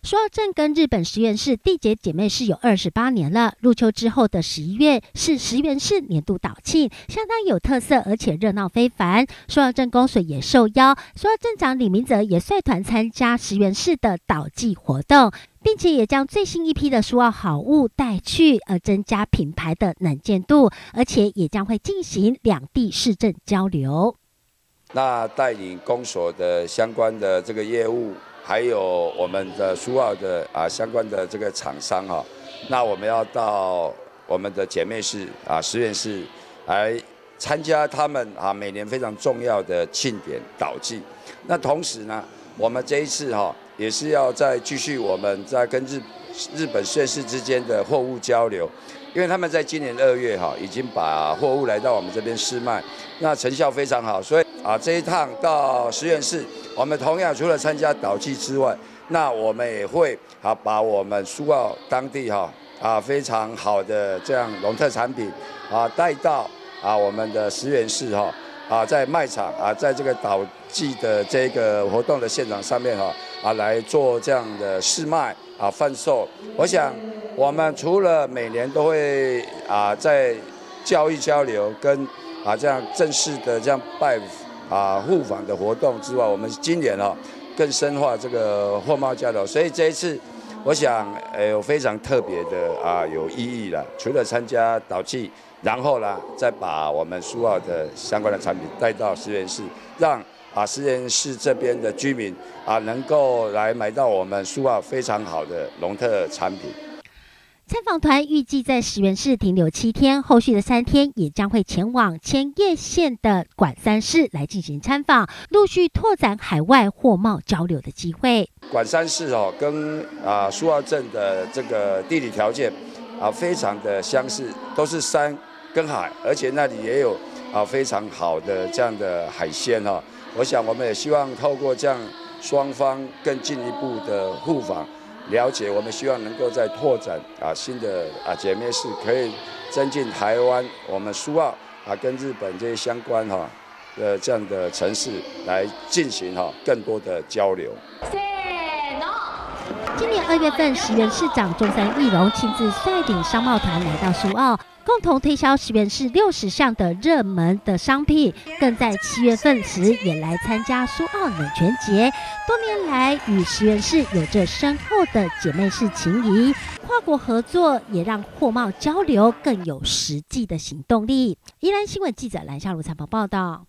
苏澳镇跟日本石原市缔结姐妹市有28年了。入秋之后的11月是石原市年度岛庆，相当有特色，而且热闹非凡。苏澳镇公所也受邀，苏澳镇长李明泽也率团参加石原市的岛祭活动，并且也将最新一批的苏澳好物带去，增加品牌的能见度，而且也将会进行两地市政交流。 那带领公所的相关的这个业务，还有我们的苏澳的相关的这个厂商那我们要到我们的姐妹市石原市来参加他们每年非常重要的庆典岛祭。那同时呢，我们这一次也是要再继续我们在跟日本石原市之间的货物交流。因为他们在今年2月已经把货物来到我们这边试卖，那成效非常好，所以这一趟到石原市，我们同样除了参加岛祭之外，那我们也会把我们苏澳当地非常好的这样农特产品带到我们的石原市在卖场在这个岛祭的这个活动的现场上面来做这样的试卖贩售。我想我们除了每年都会在教育交流跟这样正式的这样互访的活动之外，我们今年更深化这个货贸交流，所以这一次我想有非常特别的有意义了。除了参加岛祭，然后呢再把我们苏澳的相关的产品带到石原市，让石原市这边的居民能够来买到我们苏澳非常好的农特产品。 参访团预计在石原市停留7天，后续的3天也将会前往千叶县的管山市来进行参访，陆续拓展海外货贸交流的机会。 管山市跟苏澳镇的这个地理条件非常的相似，都是山跟海，而且那里也有非常好的这样的海鲜我想我们也希望透过这样双方更进一步的互访。了解，我们希望能够再拓展新的姐妹市，可以增进台湾我们苏澳跟日本这些相关这样的城市来进行更多的交流。 今年2月份，石原市长中山义荣亲自率领商贸团来到苏澳，共同推销石原市60项的热门的商品，更在7月份时也来参加苏澳冷泉节。多年来与石原市有着深厚的姐妹市情谊，跨国合作也让货贸交流更有实际的行动力。宜兰新闻记者蓝夏如采访报道。